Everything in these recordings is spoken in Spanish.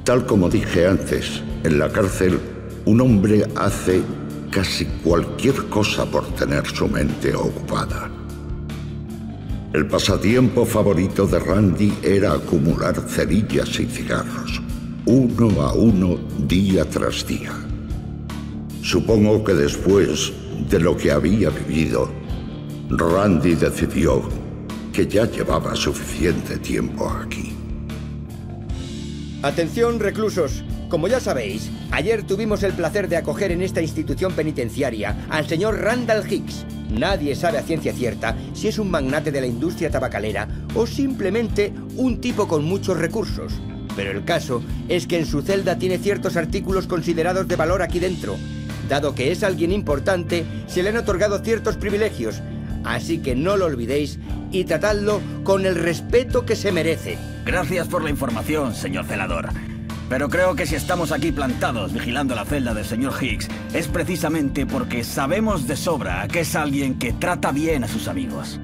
Tal como dije antes, en la cárcel un hombre hace casi cualquier cosa por tener su mente ocupada. El pasatiempo favorito de Randy era acumular cerillas y cigarros, uno a uno, día tras día. Supongo que después de lo que había vivido, Randy decidió que ya llevaba suficiente tiempo aquí. Atención, reclusos. Como ya sabéis, ayer tuvimos el placer de acoger en esta institución penitenciaria al señor Randall Hicks. Nadie sabe a ciencia cierta si es un magnate de la industria tabacalera o simplemente un tipo con muchos recursos. Pero el caso es que en su celda tiene ciertos artículos considerados de valor aquí dentro. Dado que es alguien importante, se le han otorgado ciertos privilegios. Así que no lo olvidéis y tratadlo con el respeto que se merece. Gracias por la información, señor celador. Pero creo que si estamos aquí plantados vigilando la celda del señor Hicks, es precisamente porque sabemos de sobra que es alguien que trata bien a sus amigos.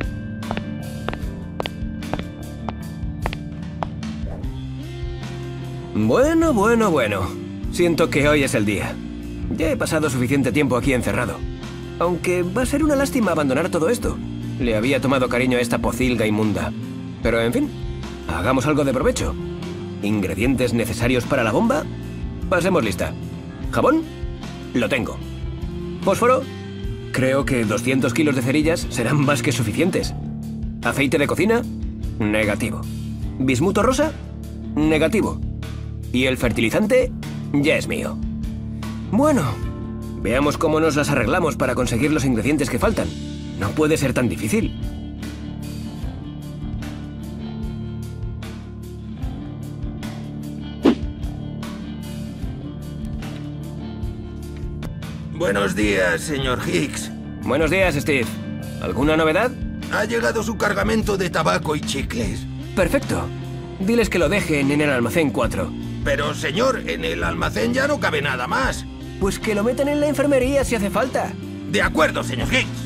Bueno. Siento que hoy es el día. Ya he pasado suficiente tiempo aquí encerrado. Aunque va a ser una lástima abandonar todo esto. Le había tomado cariño a esta pocilga inmunda. Pero en fin, hagamos algo de provecho. ¿Ingredientes necesarios para la bomba? Pasemos lista. ¿Jabón? Lo tengo. ¿Fósforo? Creo que 200 kilos de cerillas serán más que suficientes. ¿Aceite de cocina? Negativo. ¿Bismuto rosa? Negativo. ¿Y el fertilizante? Ya es mío. Bueno, veamos cómo nos las arreglamos para conseguir los ingredientes que faltan. No puede ser tan difícil. Buenos días, señor Hicks. Buenos días, Steve. ¿Alguna novedad? Ha llegado su cargamento de tabaco y chicles. Perfecto. Diles que lo dejen en el almacén 4. Pero, señor, en el almacén ya no cabe nada más. Pues que lo metan en la enfermería si hace falta. De acuerdo, señor Hicks.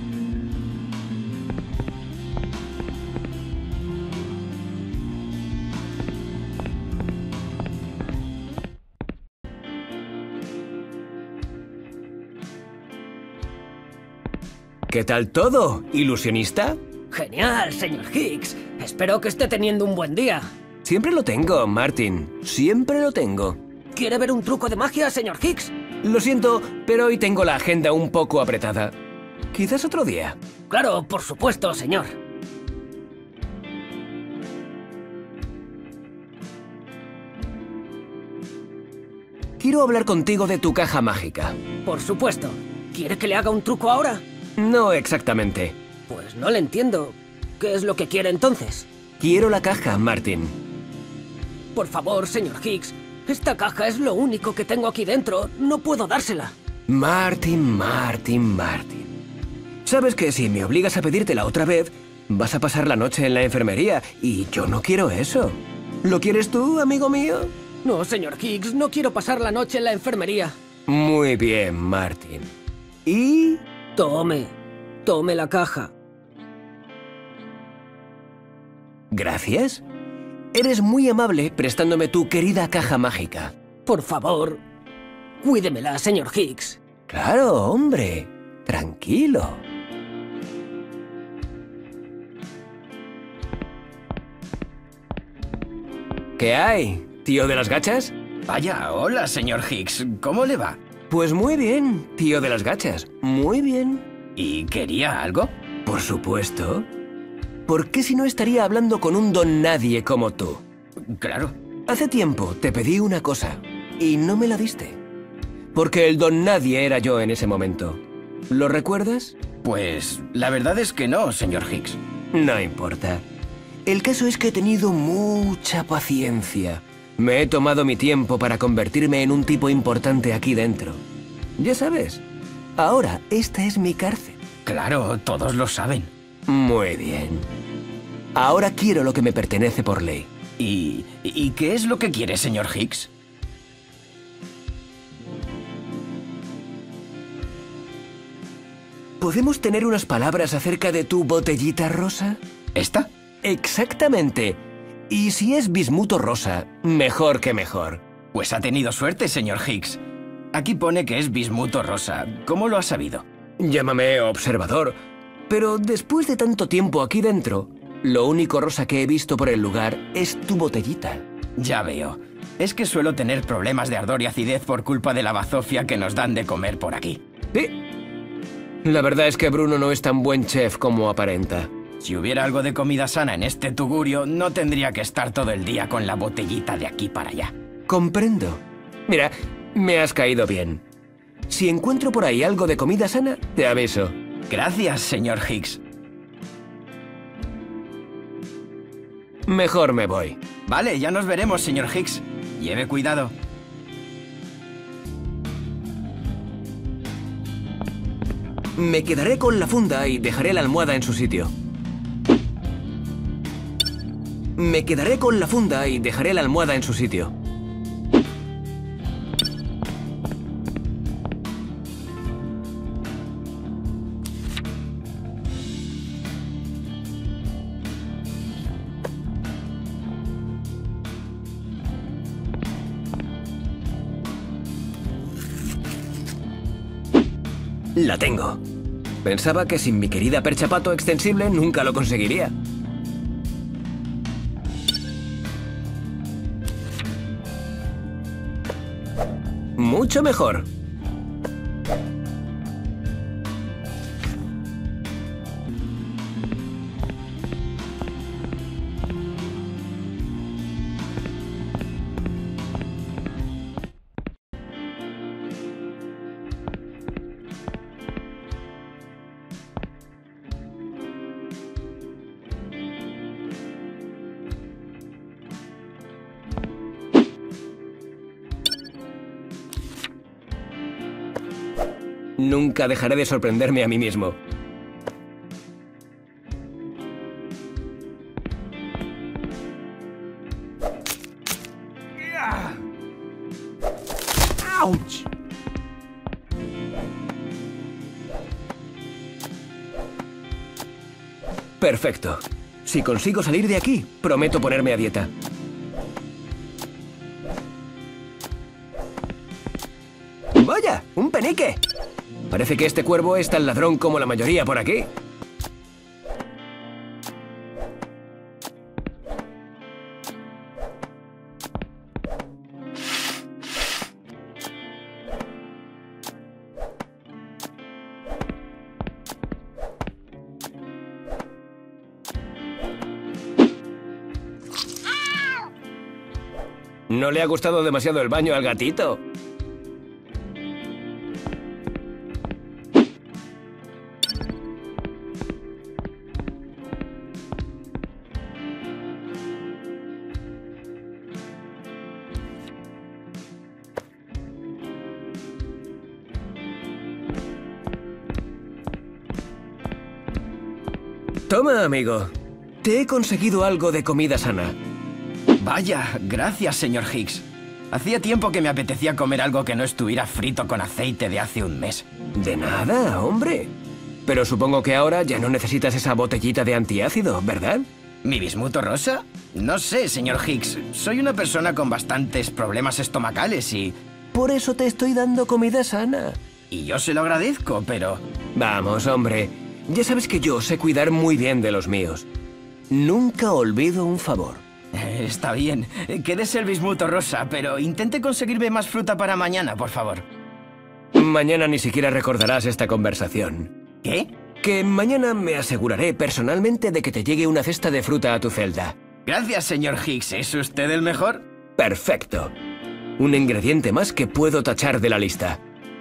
¿Qué tal todo, ilusionista? Genial, señor Hicks. Espero que esté teniendo un buen día. Siempre lo tengo, Martin. Siempre lo tengo. ¿Quiere ver un truco de magia, señor Hicks? Lo siento, pero hoy tengo la agenda un poco apretada. Quizás otro día. Claro, por supuesto, señor. Quiero hablar contigo de tu caja mágica. Por supuesto. ¿Quiere que le haga un truco ahora? No exactamente. Pues no le entiendo. ¿Qué es lo que quiere entonces? Quiero la caja, Martin. Por favor, señor Hicks. Esta caja es lo único que tengo aquí dentro. No puedo dársela. Martin. Sabes que si me obligas a pedírtela otra vez, vas a pasar la noche en la enfermería y yo no quiero eso. ¿Lo quieres tú, amigo mío? No, señor Hicks. No quiero pasar la noche en la enfermería. Muy bien, Martin. ¿Y? Tome la caja. Gracias. Eres muy amable prestándome tu querida caja mágica. Por favor, cuídemela, señor Hicks. Claro, hombre. Tranquilo. ¿Qué hay, tío de las gachas? Vaya, hola, señor Hicks. ¿Cómo le va? Pues muy bien, tío de las gachas. Muy bien. ¿Y quería algo? Por supuesto. ¿Por qué si no estaría hablando con un don nadie como tú? Claro. Hace tiempo te pedí una cosa y no me la diste. Porque el don nadie era yo en ese momento. ¿Lo recuerdas? Pues la verdad es que no, señor Hicks. No importa. El caso es que he tenido mucha paciencia. Me he tomado mi tiempo para convertirme en un tipo importante aquí dentro. Ya sabes, ahora esta es mi cárcel. Claro, todos lo saben. Muy bien. Ahora quiero lo que me pertenece por ley. ¿Y qué es lo que quiere, señor Hicks? ¿Podemos tener unas palabras acerca de tu botellita rosa? ¿Esta? Exactamente. Y si es bismuto rosa, mejor que mejor. Pues ha tenido suerte, señor Higgs. Aquí pone que es bismuto rosa. ¿Cómo lo ha sabido? Llámame observador, pero después de tanto tiempo aquí dentro, lo único rosa que he visto por el lugar es tu botellita. Ya veo. Es que suelo tener problemas de ardor y acidez por culpa de la bazofia que nos dan de comer por aquí. Sí. La verdad es que Bruno no es tan buen chef como aparenta. Si hubiera algo de comida sana en este tugurio, no tendría que estar todo el día con la botellita de aquí para allá. Comprendo. Mira, me has caído bien. Si encuentro por ahí algo de comida sana, te aviso. Gracias, señor Higgs. Mejor me voy. Vale, ya nos veremos, señor Higgs. Lleve cuidado. Me quedaré con la funda y dejaré la almohada en su sitio. Me quedaré con la funda y dejaré la almohada en su sitio. La tengo. Pensaba que sin mi querida perchapato extensible nunca lo conseguiría. Mucho mejor. Nunca dejaré de sorprenderme a mí mismo. ¡Auch! Perfecto. Si consigo salir de aquí, prometo ponerme a dieta. ¡Vaya! ¡Un penique! Parece que este cuervo es tan ladrón como la mayoría por aquí. ¿No le ha gustado demasiado el baño al gatito? Toma, amigo. Te he conseguido algo de comida sana. Vaya, gracias, señor Higgs. Hacía tiempo que me apetecía comer algo que no estuviera frito con aceite de hace un mes. De nada, hombre. Pero supongo que ahora ya no necesitas esa botellita de antiácido, ¿verdad? ¿Mi bismuto rosa? No sé, señor Higgs. Soy una persona con bastantes problemas estomacales y... Por eso te estoy dando comida sana. Y yo se lo agradezco, pero... Vamos, hombre. Ya sabes que yo sé cuidar muy bien de los míos. Nunca olvido un favor. Está bien. Quédese el bismuto rosa, pero intente conseguirme más fruta para mañana, por favor. Mañana ni siquiera recordarás esta conversación. ¿Qué? Que mañana me aseguraré personalmente de que te llegue una cesta de fruta a tu celda. Gracias, señor Higgs. ¿Es usted el mejor? Perfecto. Un ingrediente más que puedo tachar de la lista.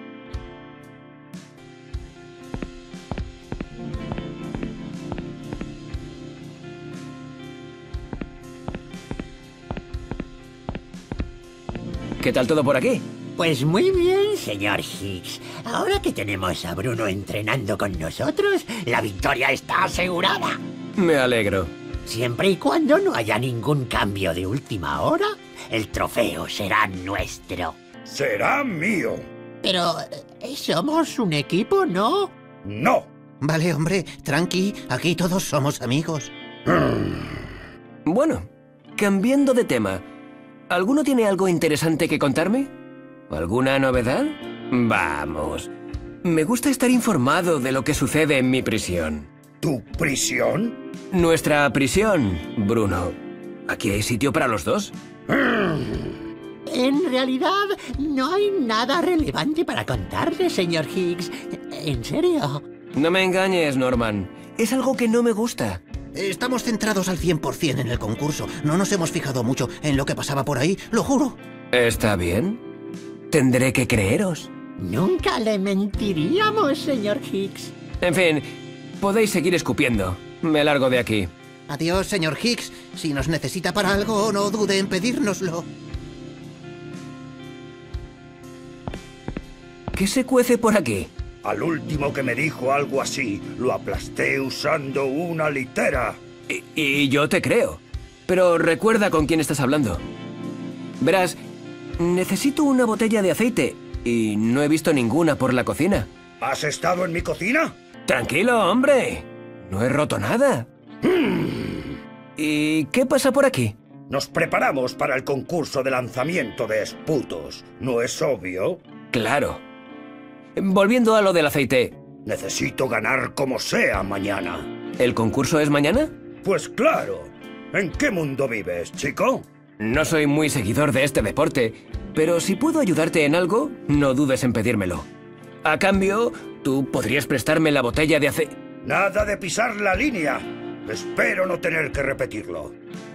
¿Qué tal todo por aquí? Pues muy bien, señor Higgs. Ahora que tenemos a Bruno entrenando con nosotros, la victoria está asegurada. Me alegro. Siempre y cuando no haya ningún cambio de última hora, el trofeo será nuestro. Será mío. Pero somos un equipo, ¿no? No. Vale, hombre, tranqui, aquí todos somos amigos. Bueno, cambiando de tema, ¿alguno tiene algo interesante que contarme? ¿Alguna novedad? Vamos. Me gusta estar informado de lo que sucede en mi prisión. ¿Tu prisión? Nuestra prisión, Bruno. ¿Aquí hay sitio para los dos? En realidad, no hay nada relevante para contarle, señor Higgs. ¿En serio? No me engañes, Norman. Es algo que no me gusta. Estamos centrados al 100% en el concurso. No nos hemos fijado mucho en lo que pasaba por ahí, lo juro. ¿Está bien? Tendré que creeros. Nunca le mentiríamos, señor Higgs. En fin, podéis seguir escupiendo. Me largo de aquí. Adiós, señor Higgs. Si nos necesita para algo, no dude en pedírnoslo. ¿Qué se cuece por aquí? Al último que me dijo algo así, lo aplasté usando una litera. Y yo te creo. Pero recuerda con quién estás hablando. Verás, necesito una botella de aceite y no he visto ninguna por la cocina. ¿Has estado en mi cocina? Tranquilo, hombre. No he roto nada. ¿Y qué pasa por aquí? Nos preparamos para el concurso de lanzamiento de esputos. ¿No es obvio? Claro. Volviendo a lo del aceite. Necesito ganar como sea mañana. ¿El concurso es mañana? Pues claro. ¿En qué mundo vives, chico? No soy muy seguidor de este deporte, pero si puedo ayudarte en algo, no dudes en pedírmelo. A cambio, tú podrías prestarme la botella de aceite. Nada de pisar la línea. Espero no tener que repetirlo.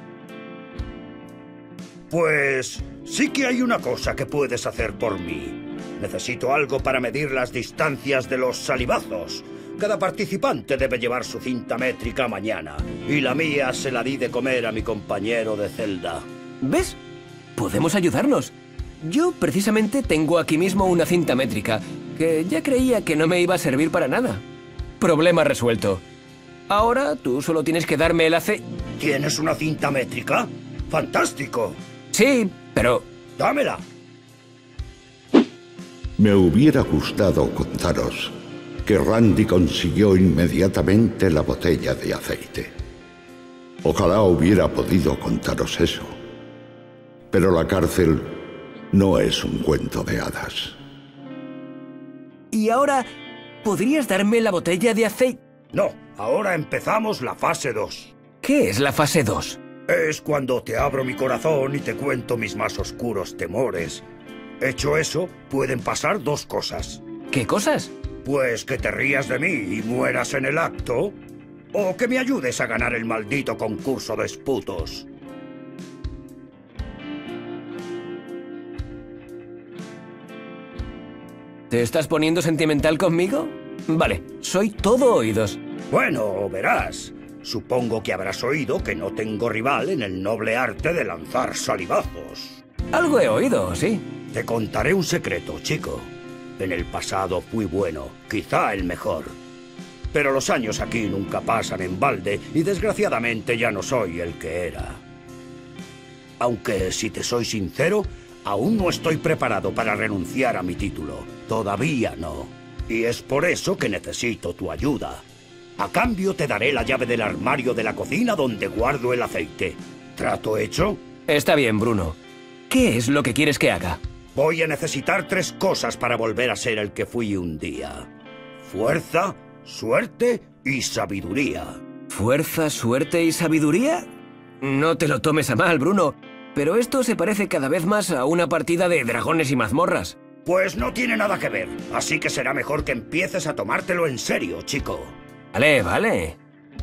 Pues sí que hay una cosa que puedes hacer por mí. Necesito algo para medir las distancias de los salivazos. Cada participante debe llevar su cinta métrica mañana. Y la mía se la di de comer a mi compañero de celda. ¿Ves? Podemos ayudarnos. Yo precisamente tengo aquí mismo una cinta métrica, que ya creía que no me iba a servir para nada. Problema resuelto. Ahora tú solo tienes que darme el aceite. ¿Tienes una cinta métrica? ¡Fantástico! Sí, pero... ¡Dámela! Me hubiera gustado contaros que Randy consiguió inmediatamente la botella de aceite. Ojalá hubiera podido contaros eso. Pero la cárcel no es un cuento de hadas. Y ahora, ¿podrías darme la botella de aceite? No, ahora empezamos la fase 2. ¿Qué es la fase 2? Es cuando te abro mi corazón y te cuento mis más oscuros temores. Hecho eso, pueden pasar dos cosas. ¿Qué cosas? Pues que te rías de mí y mueras en el acto, o que me ayudes a ganar el maldito concurso de esputos. ¿Te estás poniendo sentimental conmigo? Vale, soy todo oídos. Bueno, verás. Supongo que habrás oído que no tengo rival en el noble arte de lanzar salivazos. Algo he oído, sí. Te contaré un secreto, chico. En el pasado fui bueno, quizá el mejor. Pero los años aquí nunca pasan en balde y desgraciadamente ya no soy el que era. Aunque, si te soy sincero, aún no estoy preparado para renunciar a mi título. Todavía no. Y es por eso que necesito tu ayuda. A cambio te daré la llave del armario de la cocina donde guardo el aceite. ¿Trato hecho? Está bien, Bruno. ¿Qué es lo que quieres que haga? Voy a necesitar 3 cosas para volver a ser el que fui un día. Fuerza, suerte y sabiduría. ¿Fuerza, suerte y sabiduría? No te lo tomes a mal, Bruno, pero esto se parece cada vez más a una partida de dragones y mazmorras. Pues no tiene nada que ver, así que será mejor que empieces a tomártelo en serio, chico. Vale, vale.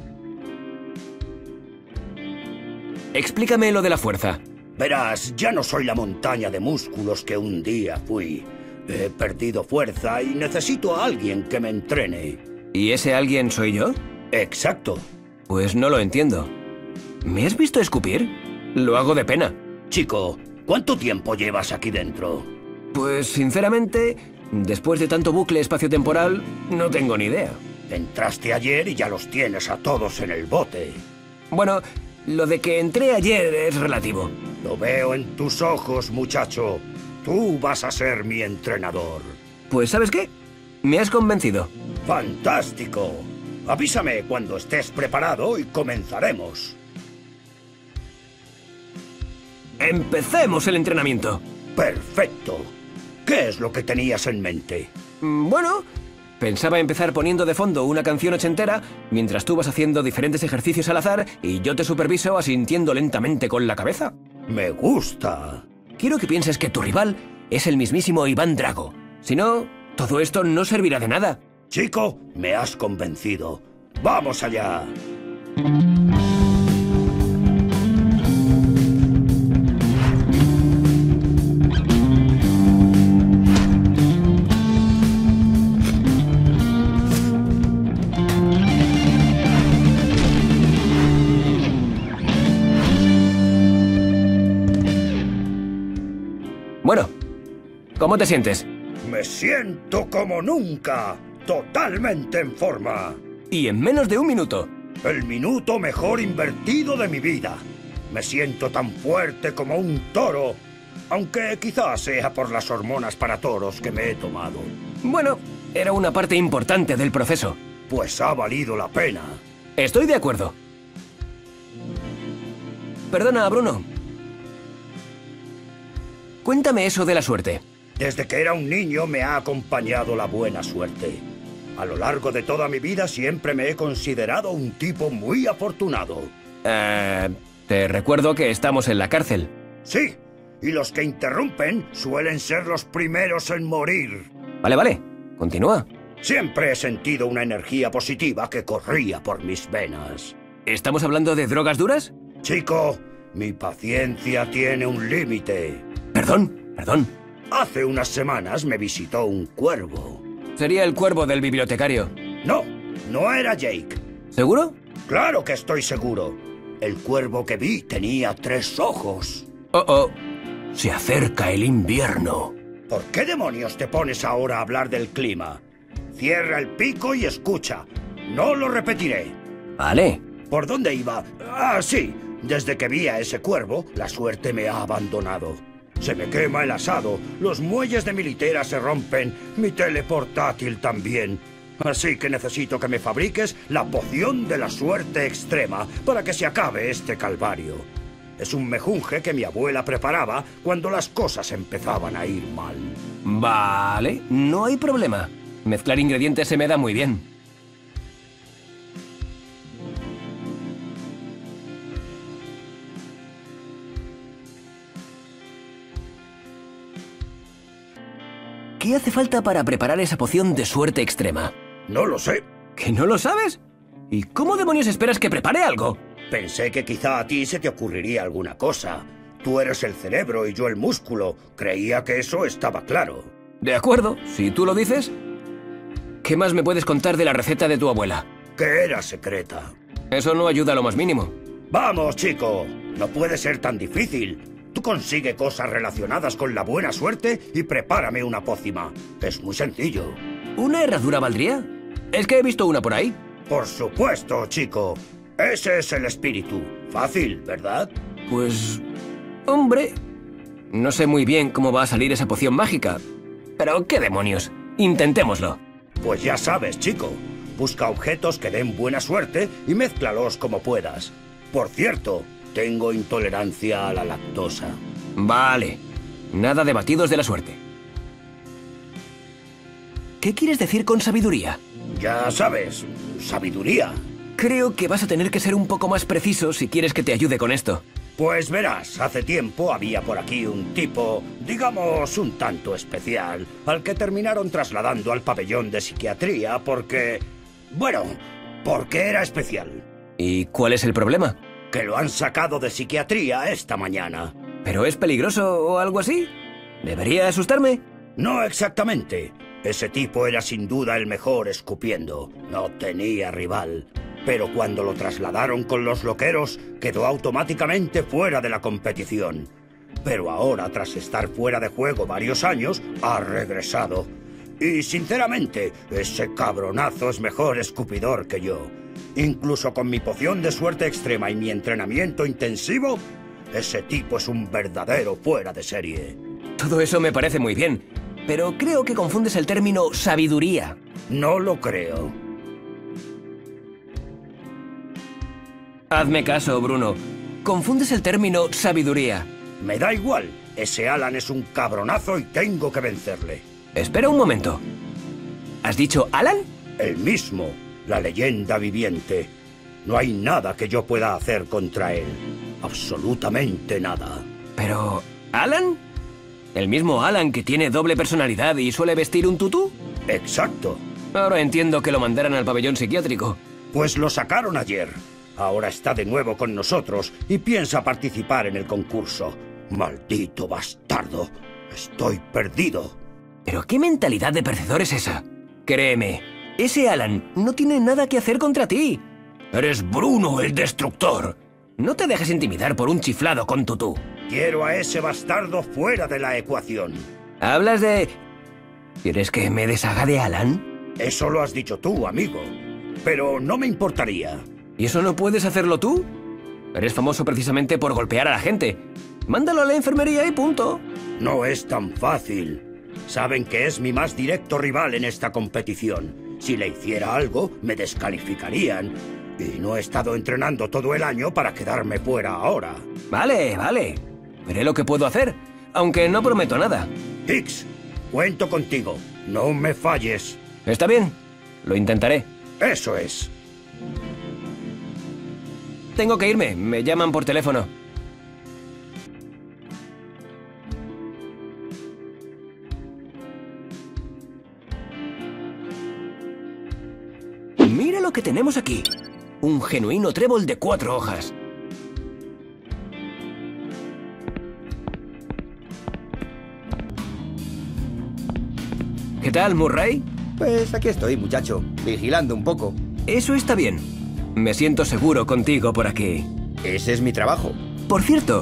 Explícame lo de la fuerza. Verás, ya no soy la montaña de músculos que un día fui. He perdido fuerza y necesito a alguien que me entrene. ¿Y ese alguien soy yo? Exacto. Pues no lo entiendo. ¿Me has visto escupir? Lo hago de pena. Chico, ¿cuánto tiempo llevas aquí dentro? Pues, sinceramente, después de tanto bucle espaciotemporal, no tengo ni idea. Entraste ayer y ya los tienes a todos en el bote. Bueno, lo de que entré ayer es relativo. Lo veo en tus ojos, muchacho. Tú vas a ser mi entrenador. Pues, ¿sabes qué? Me has convencido. ¡Fantástico! Avísame cuando estés preparado y comenzaremos. ¡Empecemos el entrenamiento! Perfecto. ¿Qué es lo que tenías en mente? Bueno, pensaba empezar poniendo de fondo una canción ochentera mientras tú vas haciendo diferentes ejercicios al azar y yo te superviso asintiendo lentamente con la cabeza. Me gusta. Quiero que pienses que tu rival es el mismísimo Iván Drago. Si no, todo esto no servirá de nada. Chico, me has convencido. ¡Vamos allá! Bueno, ¿cómo te sientes? Me siento como nunca. Totalmente en forma. Y en menos de un minuto. El minuto mejor invertido de mi vida. Me siento tan fuerte como un toro, aunque quizás sea por las hormonas para toros que me he tomado. Bueno, era una parte importante del proceso. Pues ha valido la pena. Estoy de acuerdo. Perdona, Bruno. Cuéntame eso de la suerte. Desde que era un niño me ha acompañado la buena suerte. A lo largo de toda mi vida siempre me he considerado un tipo muy afortunado. Te recuerdo que estamos en la cárcel. Sí, y los que interrumpen suelen ser los primeros en morir. Vale, continúa. Siempre he sentido una energía positiva que corría por mis venas. ¿Estamos hablando de drogas duras? Chico, mi paciencia tiene un límite. Perdón. Hace unas semanas me visitó un cuervo. Sería el cuervo del bibliotecario. No era Jake. ¿Seguro? Claro que estoy seguro. El cuervo que vi tenía 3 ojos. Oh. Se acerca el invierno. ¿Por qué demonios te pones ahora a hablar del clima? Cierra el pico y escucha. No lo repetiré. Vale. ¿Por dónde iba? Ah, sí. Desde que vi a ese cuervo, la suerte me ha abandonado. Se me quema el asado, los muelles de mi litera se rompen, mi teleportátil también. Así que necesito que me fabriques la poción de la suerte extrema para que se acabe este calvario. Es un mejunje que mi abuela preparaba cuando las cosas empezaban a ir mal. Vale, no hay problema. Mezclar ingredientes se me da muy bien. ¿Qué hace falta para preparar esa poción de suerte extrema? No lo sé. ¿Que no lo sabes? ¿Y cómo demonios esperas que prepare algo? Pensé que quizá a ti se te ocurriría alguna cosa. Tú eres el cerebro y yo el músculo. Creía que eso estaba claro. De acuerdo, si tú lo dices. ¿Qué más me puedes contar de la receta de tu abuela? Que era secreta. Eso no ayuda a lo más mínimo. Vamos, chico. No puede ser tan difícil. Tú consigue cosas relacionadas con la buena suerte y prepárame una pócima. Es muy sencillo. ¿Una herradura valdría? Es que he visto una por ahí. Por supuesto, chico. Ese es el espíritu. Fácil, ¿verdad? Pues... hombre... no sé muy bien cómo va a salir esa poción mágica. Pero, ¿qué demonios? Intentémoslo. Pues ya sabes, chico. Busca objetos que den buena suerte y mézclalos como puedas. Por cierto, tengo intolerancia a la lactosa. Vale. Nada de batidos de la suerte. ¿Qué quieres decir con sabiduría? Ya sabes, sabiduría. Creo que vas a tener que ser un poco más preciso si quieres que te ayude con esto. Pues verás, hace tiempo había por aquí un tipo, digamos, un tanto especial, al que terminaron trasladando al pabellón de psiquiatría porque... bueno, porque era especial. ¿Y cuál es el problema? Que lo han sacado de psiquiatría esta mañana. ¿Pero es peligroso o algo así? ¿Debería asustarme? No exactamente. Ese tipo era sin duda el mejor escupiendo. No tenía rival. Pero cuando lo trasladaron con los loqueros, quedó automáticamente fuera de la competición. Pero ahora, tras estar fuera de juego varios años, ha regresado. Y sinceramente, ese cabronazo es mejor escupidor que yo. Incluso con mi poción de suerte extrema y mi entrenamiento intensivo, ese tipo es un verdadero fuera de serie. Todo eso me parece muy bien, pero creo que confundes el término sabiduría. No lo creo. Hazme caso, Bruno. Confundes el término sabiduría. Me da igual. Ese Alan es un cabronazo y tengo que vencerle. Espera un momento. ¿Has dicho Alan? El mismo, la leyenda viviente. No hay nada que yo pueda hacer contra él. Absolutamente nada. Pero... ¿Alan? ¿El mismo Alan que tiene doble personalidad y suele vestir un tutú? Exacto. Ahora entiendo que lo mandaran al pabellón psiquiátrico. Pues lo sacaron ayer. Ahora está de nuevo con nosotros y piensa participar en el concurso. ¡Maldito bastardo! Estoy perdido. ¿Pero qué mentalidad de perdedor es esa? Créeme, ese Alan no tiene nada que hacer contra ti. Eres Bruno el Destructor. No te dejes intimidar por un chiflado con tutú. Quiero a ese bastardo fuera de la ecuación. ¿Hablas de...? ¿Quieres que me deshaga de Alan? Eso lo has dicho tú, amigo. Pero no me importaría. ¿Y eso no puedes hacerlo tú? Eres famoso precisamente por golpear a la gente. Mándalo a la enfermería y punto. No es tan fácil. Saben que es mi más directo rival en esta competición. Si le hiciera algo, me descalificarían. Y no he estado entrenando todo el año para quedarme fuera ahora. Vale, vale. Veré lo que puedo hacer, aunque no prometo nada. Hicks, cuento contigo. No me falles. Está bien. Lo intentaré. Eso es. Tengo que irme. Me llaman por teléfono. Mira lo que tenemos aquí. Un genuino trébol de 4 hojas. ¿Qué tal, Murray? Pues aquí estoy, muchacho, vigilando un poco. Eso está bien. Me siento seguro contigo por aquí. Ese es mi trabajo. Por cierto...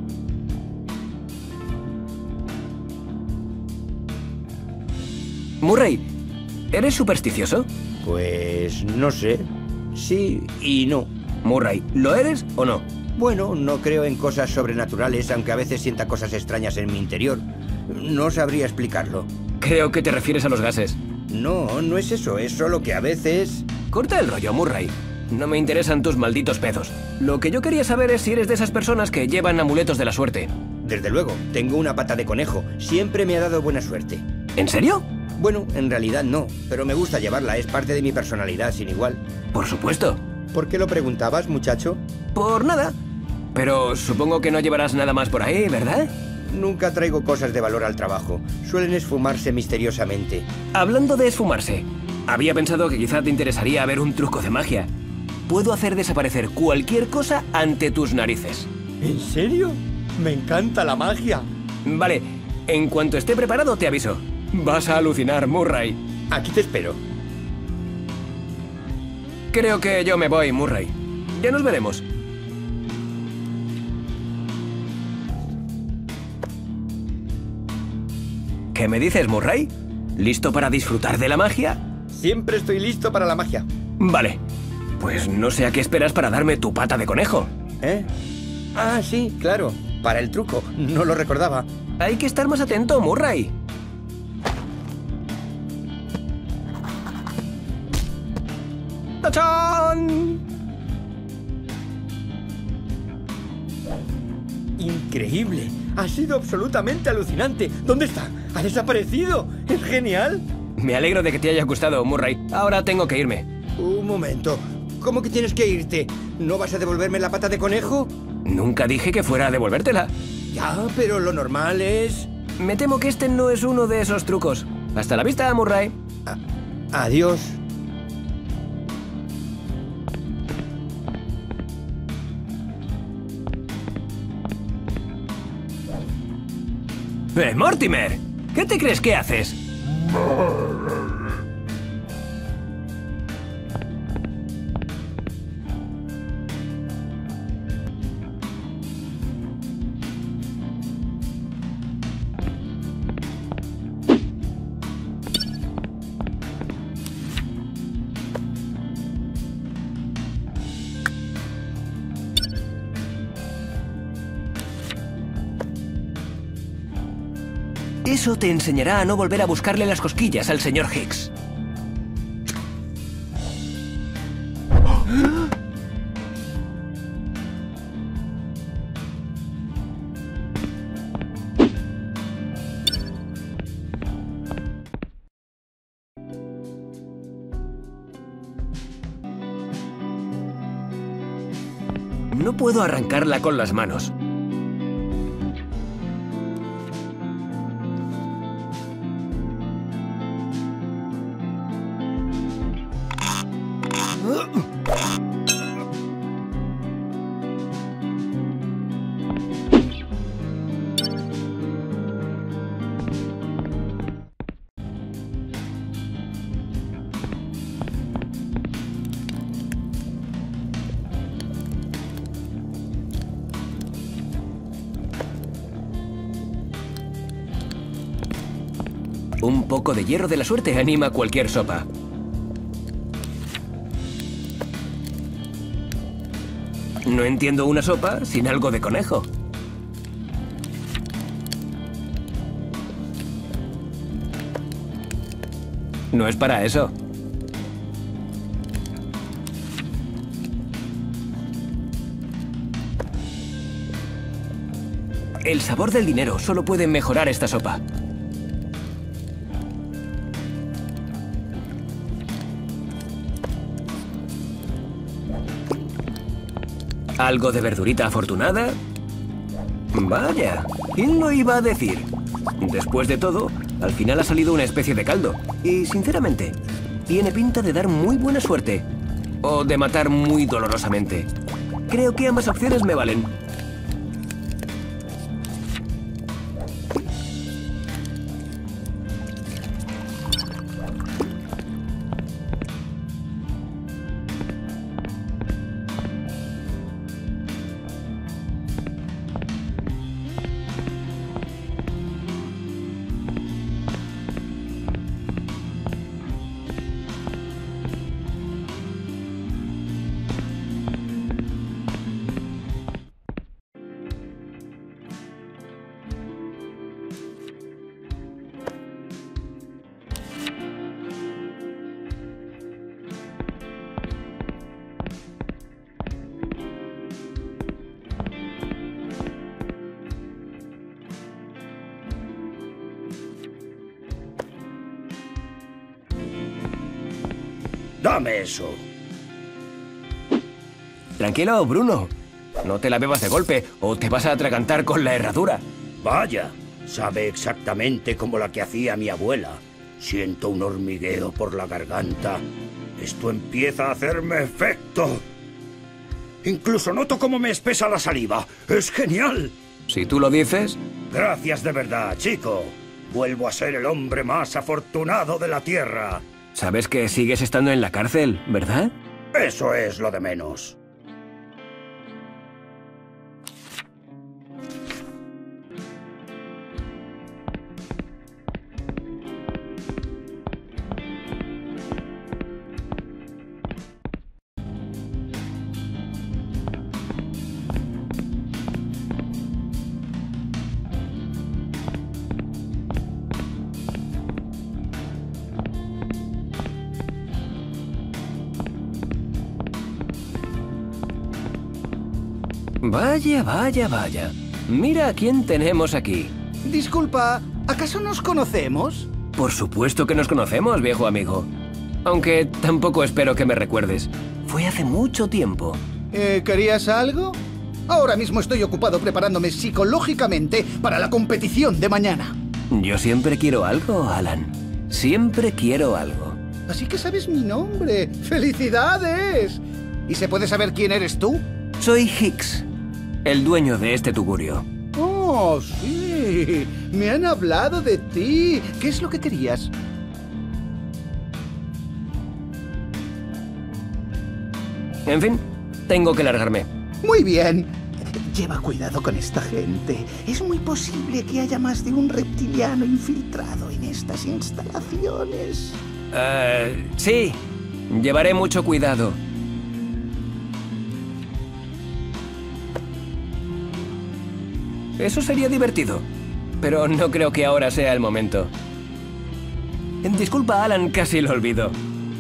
Murray, ¿eres supersticioso? Pues no sé. Sí y no. Murray, ¿lo eres o no? Bueno, no creo en cosas sobrenaturales, aunque a veces sienta cosas extrañas en mi interior. No sabría explicarlo. Creo que te refieres a los gases. No, no es eso. Es solo que a veces... Corta el rollo, Murray. No me interesan tus malditos pedos. Lo que yo quería saber es si eres de esas personas que llevan amuletos de la suerte. Desde luego, tengo una pata de conejo. Siempre me ha dado buena suerte. ¿En serio? Bueno, en realidad no, pero me gusta llevarla. Es parte de mi personalidad, sin igual. Por supuesto. ¿Por qué lo preguntabas, muchacho? Por nada. Pero supongo que no llevarás nada más por ahí, ¿verdad? Nunca traigo cosas de valor al trabajo. Suelen esfumarse misteriosamente. Hablando de esfumarse, había pensado que quizá te interesaría ver un truco de magia. Puedo hacer desaparecer cualquier cosa ante tus narices. ¿En serio? Me encanta la magia. Vale, en cuanto esté preparado te aviso. Vas a alucinar, Murray. Aquí te espero. Creo que yo me voy, Murray. Ya nos veremos. ¿Qué me dices, Murray? ¿Listo para disfrutar de la magia? Siempre estoy listo para la magia. Vale. Pues no sé a qué esperas para darme tu pata de conejo. ¿Eh? Ah, sí, claro. Para el truco. No lo recordaba. Hay que estar más atento, Murray. ¡Tachán! Increíble. Ha sido absolutamente alucinante. ¿Dónde está? ¿Ha desaparecido? ¡Es genial! Me alegro de que te haya gustado, Murray. Ahora tengo que irme. Un momento. ¿Cómo que tienes que irte? ¿No vas a devolverme la pata de conejo? Nunca dije que fuera a devolvértela. Ya, pero lo normal es... Me temo que este no es uno de esos trucos. Hasta la vista, Murray. Adiós. ¡Mortimer! ¿Qué te crees que haces? Eso te enseñará a no volver a buscarle las cosquillas al señor Hicks. No puedo arrancarla con las manos. Un poco de hierro de la suerte anima cualquier sopa. No entiendo una sopa sin algo de conejo. No es para eso. El sabor del dinero solo puede mejorar esta sopa. ¿Algo de verdurita afortunada? Vaya, ¿quién lo iba a decir? Después de todo, al final ha salido una especie de caldo. Y, sinceramente, tiene pinta de dar muy buena suerte. O de matar muy dolorosamente. Creo que ambas opciones me valen. ¡Dame eso! Tranquilo, Bruno. No te la bebas de golpe o te vas a atragantar con la herradura. Vaya, sabe exactamente como la que hacía mi abuela. Siento un hormigueo por la garganta. Esto empieza a hacerme efecto. Incluso noto cómo me espesa la saliva. ¡Es genial! Si tú lo dices... Gracias de verdad, chico. Vuelvo a ser el hombre más afortunado de la Tierra. Sabes que sigues estando en la cárcel, ¿verdad? Eso es lo de menos. Vaya, vaya, vaya. Mira a quién tenemos aquí. Disculpa, ¿acaso nos conocemos? Por supuesto que nos conocemos, viejo amigo. Aunque tampoco espero que me recuerdes. Fue hace mucho tiempo. ¿Querías algo? Ahora mismo estoy ocupado preparándome psicológicamente para la competición de mañana. Yo siempre quiero algo, Alan. Siempre quiero algo. Así que sabes mi nombre. ¡Felicidades! ¿Y se puede saber quién eres tú? Soy Hicks, el dueño de este tugurio. ¡Oh, sí! Me han hablado de ti. ¿Qué es lo que querías? En fin, tengo que largarme. Muy bien. Lleva cuidado con esta gente. Es muy posible que haya más de un reptiliano infiltrado en estas instalaciones. Sí. Llevaré mucho cuidado. Eso sería divertido, pero no creo que ahora sea el momento. Disculpa, Alan, casi lo olvido.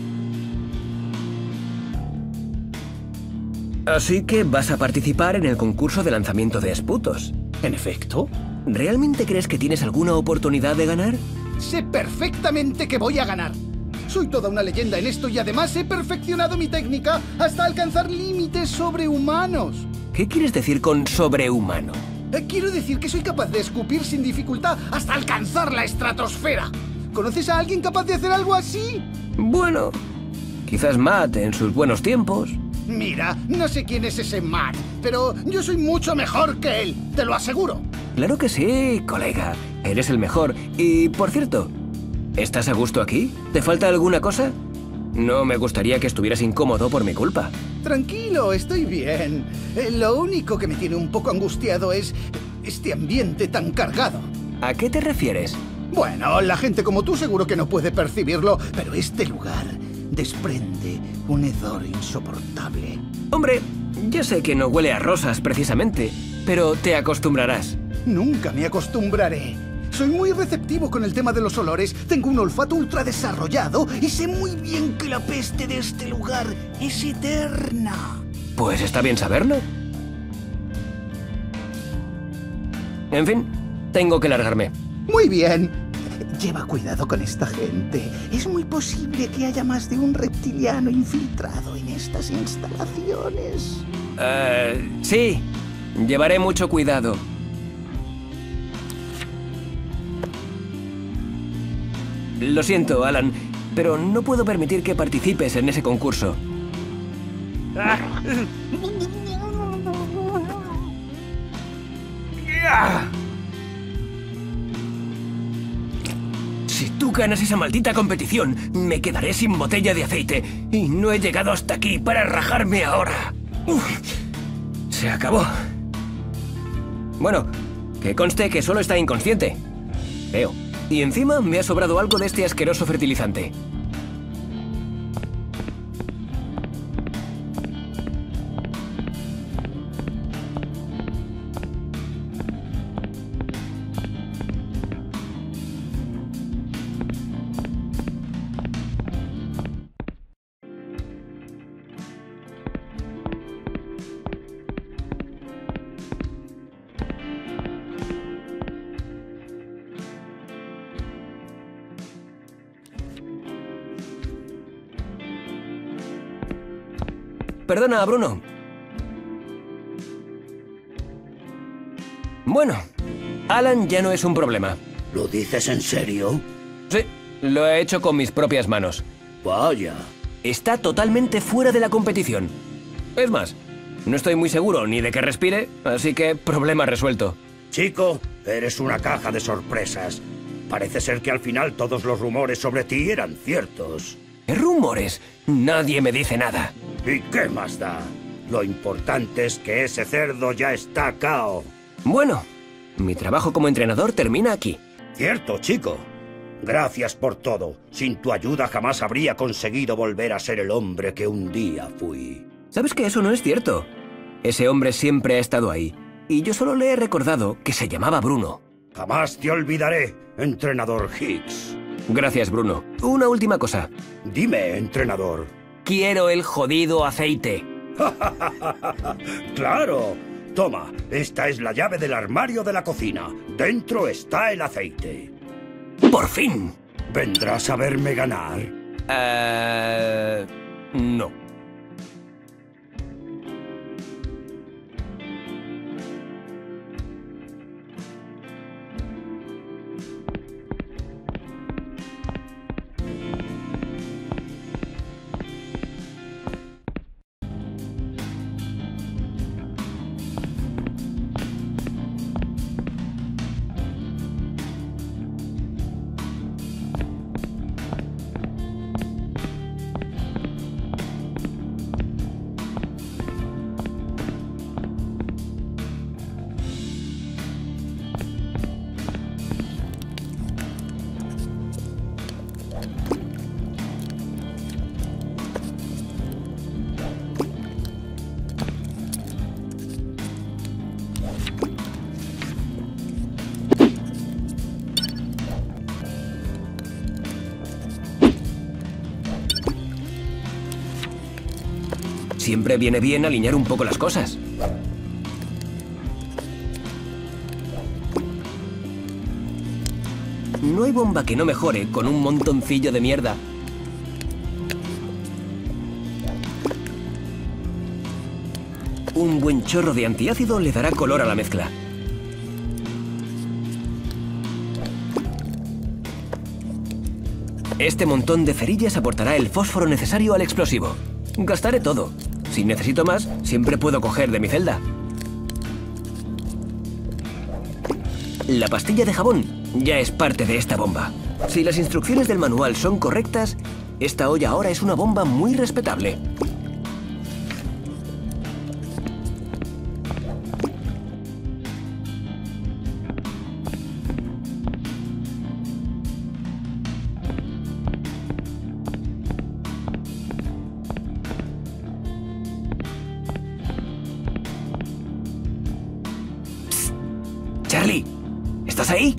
Así que vas a participar en el concurso de lanzamiento de esputos. En efecto. ¿Realmente crees que tienes alguna oportunidad de ganar? Sé perfectamente que voy a ganar. Soy toda una leyenda en esto y además he perfeccionado mi técnica hasta alcanzar límites sobrehumanos. ¿Qué quieres decir con sobrehumano? Quiero decir que soy capaz de escupir sin dificultad hasta alcanzar la estratosfera. ¿Conoces a alguien capaz de hacer algo así? Bueno, quizás Matt en sus buenos tiempos. Mira, no sé quién es ese Matt, pero yo soy mucho mejor que él, te lo aseguro. Claro que sí, colega. Eres el mejor. Y, por cierto, ¿estás a gusto aquí? ¿Te falta alguna cosa? No me gustaría que estuvieras incómodo por mi culpa. Tranquilo, estoy bien. Lo único que me tiene un poco angustiado es este ambiente tan cargado. ¿A qué te refieres? Bueno, la gente como tú seguro que no puede percibirlo, pero este lugar desprende un hedor insoportable. Hombre, ya sé que no huele a rosas precisamente, pero te acostumbrarás. Nunca me acostumbraré. Soy muy receptivo con el tema de los olores, tengo un olfato ultra desarrollado y sé muy bien que la peste de este lugar es eterna. Pues está bien saberlo. En fin, tengo que largarme. Muy bien. Lleva cuidado con esta gente. Es muy posible que haya más de un reptiliano infiltrado en estas instalaciones. Sí. Llevaré mucho cuidado. Lo siento, Alan, pero no puedo permitir que participes en ese concurso. Si tú ganas esa maldita competición, me quedaré sin botella de aceite. Y no he llegado hasta aquí para rajarme ahora. Se acabó. Bueno, que conste que solo está inconsciente. Veo. Y encima me ha sobrado algo de este asqueroso fertilizante. Perdona, Bruno. Bueno, Alan ya no es un problema. ¿Lo dices en serio? Sí, lo he hecho con mis propias manos. Vaya. Está totalmente fuera de la competición. Es más, no estoy muy seguro ni de que respire, así que problema resuelto. Chico, eres una caja de sorpresas. Parece ser que al final todos los rumores sobre ti eran ciertos. ¿Qué rumores? Nadie me dice nada. ¿Y qué más da? Lo importante es que ese cerdo ya está cao. Bueno, mi trabajo como entrenador termina aquí. Cierto, chico. Gracias por todo. Sin tu ayuda jamás habría conseguido volver a ser el hombre que un día fui. ¿Sabes que eso no es cierto? Ese hombre siempre ha estado ahí. Y yo solo le he recordado que se llamaba Bruno. Jamás te olvidaré, entrenador Higgs. Gracias, Bruno. Una última cosa. Dime, entrenador. Quiero el jodido aceite. ¡Claro! Toma, esta es la llave del armario de la cocina. Dentro está el aceite. ¡Por fin! ¿Vendrás a verme ganar? No. Siempre viene bien alinear un poco las cosas. No hay bomba que no mejore con un montoncillo de mierda. Un buen chorro de antiácido le dará color a la mezcla. Este montón de cerillas aportará el fósforo necesario al explosivo. Gastaré todo. Si necesito más, siempre puedo coger de mi celda. La pastilla de jabón ya es parte de esta bomba. Si las instrucciones del manual son correctas, esta olla ahora es una bomba muy respetable. Psst. Charlie, ¿estás ahí?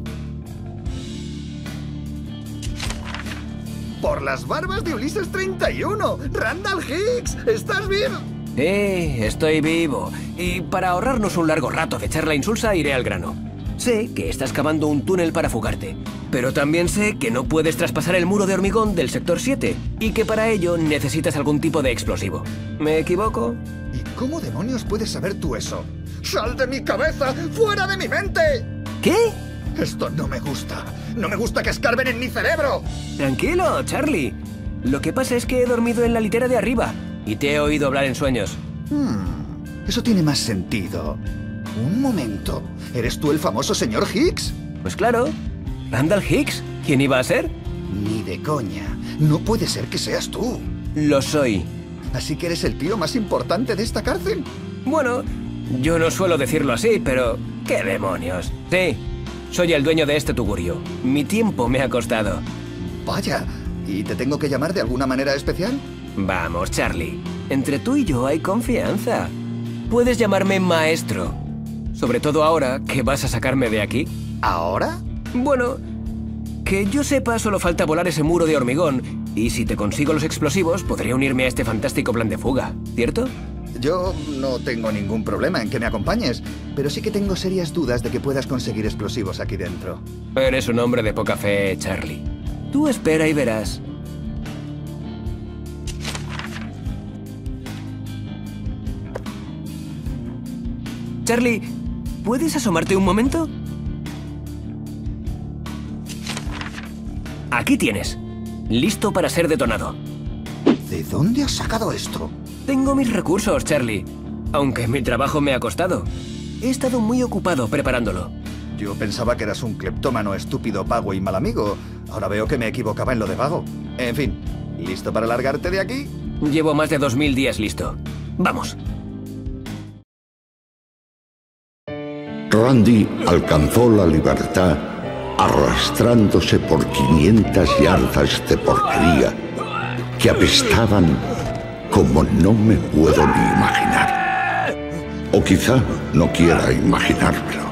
Por las barbas de Ulises 31, Randall Hicks, ¿estás vivo? Sí, estoy vivo. Y para ahorrarnos un largo rato de charla insulsa, iré al grano. Sé que estás cavando un túnel para fugarte, pero también sé que no puedes traspasar el muro de hormigón del sector 7 y que para ello necesitas algún tipo de explosivo. ¿Me equivoco? ¿Y cómo demonios puedes saber tú eso? ¡Sal de mi cabeza! ¡Fuera de mi mente! ¿Qué? Esto no me gusta. ¡No me gusta que escarben en mi cerebro! Tranquilo, Charlie. Lo que pasa es que he dormido en la litera de arriba y te he oído hablar en sueños. Eso tiene más sentido. Un momento. ¿Eres tú el famoso señor Hicks? Pues claro. ¿Randall Hicks? ¿Quién iba a ser? Ni de coña. No puede ser que seas tú. Lo soy. ¿Así que eres el tío más importante de esta cárcel? Bueno, yo no suelo decirlo así, pero... ¿qué demonios? Sí, soy el dueño de este tugurio. Mi tiempo me ha costado. Vaya, ¿y te tengo que llamar de alguna manera especial? Vamos, Charlie. Entre tú y yo hay confianza. Puedes llamarme maestro. Sobre todo ahora que vas a sacarme de aquí. ¿Ahora? Bueno, que yo sepa, solo falta volar ese muro de hormigón. Y si te consigo los explosivos, podré unirme a este fantástico plan de fuga, ¿cierto? Yo no tengo ningún problema en que me acompañes, pero sí que tengo serias dudas de que puedas conseguir explosivos aquí dentro. Eres un hombre de poca fe, Charlie. Tú espera y verás. Charlie, ¿puedes asomarte un momento? Aquí tienes. Listo para ser detonado. ¿De dónde has sacado esto? Tengo mis recursos, Charlie. Aunque mi trabajo me ha costado. He estado muy ocupado preparándolo. Yo pensaba que eras un cleptómano estúpido, vago y mal amigo. Ahora veo que me equivocaba en lo de vago. En fin, ¿listo para largarte de aquí? Llevo más de 2000 días listo. Vamos. Randy alcanzó la libertad arrastrándose por 500 yardas de porquería que apestaban como no me puedo ni imaginar. O quizá no quiera imaginármelo.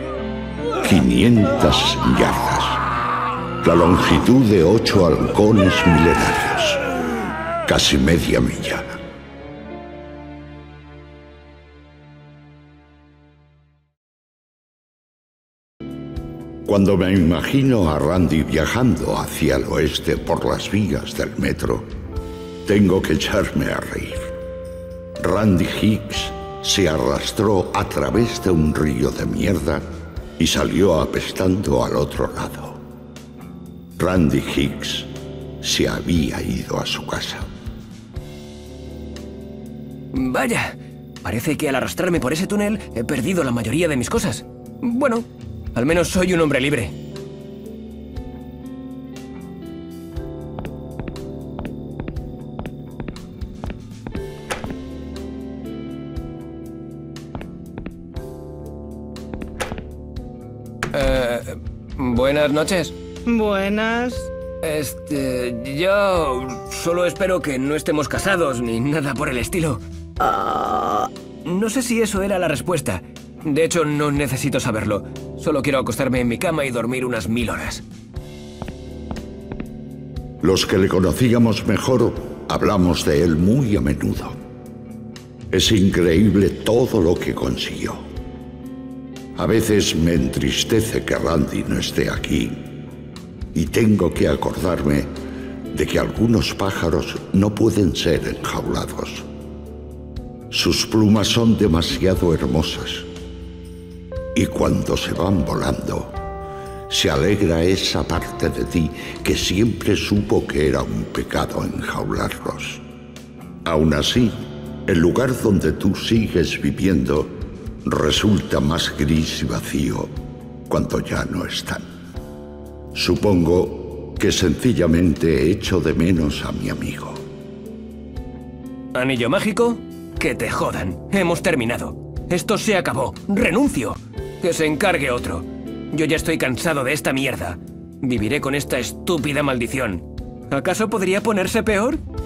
500 yardas. La longitud de 8 halcones milenarios. Casi media milla. Cuando me imagino a Randy viajando hacia el oeste por las vías del metro, tengo que echarme a reír. Randy Hicks se arrastró a través de un río de mierda y salió apestando al otro lado. Randy Hicks se había ido a su casa. Vaya, parece que al arrastrarme por ese túnel he perdido la mayoría de mis cosas. Bueno, al menos soy un hombre libre. Buenas noches. Buenas. Yo solo espero que no estemos casados ni nada por el estilo. No sé si eso era la respuesta. De hecho, no necesito saberlo. Solo quiero acostarme en mi cama y dormir unas 1000 horas. Los que le conocíamos mejor hablamos de él muy a menudo. Es increíble todo lo que consiguió. A veces me entristece que Randy no esté aquí y tengo que acordarme de que algunos pájaros no pueden ser enjaulados. Sus plumas son demasiado hermosas. Y cuando se van volando, se alegra esa parte de ti que siempre supo que era un pecado enjaularlos. Aún así, el lugar donde tú sigues viviendo resulta más gris y vacío cuando ya no están. Supongo que sencillamente echo de menos a mi amigo. ¿Anillo mágico? Que te jodan. Hemos terminado. Esto se acabó. Renuncio. Que se encargue otro. Yo ya estoy cansado de esta mierda. Viviré con esta estúpida maldición. ¿Acaso podría ponerse peor?